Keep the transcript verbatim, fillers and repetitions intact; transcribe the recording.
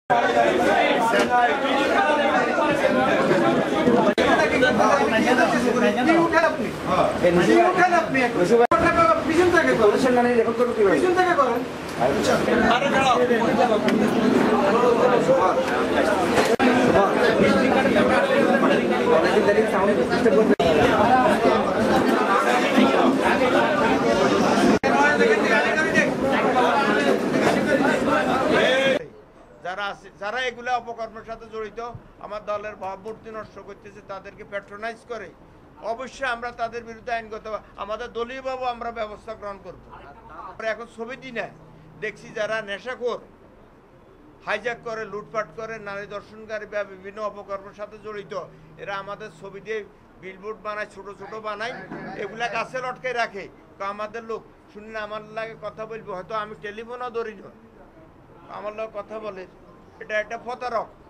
যারা যারা এগুলা অপকর্মের সাথে জড়িত আমার দলের ভাবমূর্তি নষ্ট করতেছে, তাদেরকে প্যাট্রোনাইজ করে, অবশ্যই আমরা তাদের বিরুদ্ধে আইনগত আমাদের দলীয়ভাবে আমরা ব্যবস্থা গ্রহণ করব। আমরা এখন ছবি দিই না, দেখছি যারা নেশাখোর, হাইজ্যাক করে, লুটপাট করে, নারী দর্শনকারী বা বিভিন্ন অপকর্মের সাথে জড়িত, এরা আমাদের ছবি দিয়ে বিলবোর্ড বানায়, ছোট ছোট বানায়, এগুলা গাছে লটকে রাখে। তো আমাদের লোক শুনলে আমার লাগে কথা বলবো, হয়তো আমি টেলিফোনও ধরি না, আমার লোক কথা বলে, এটা একটা প্রতারক।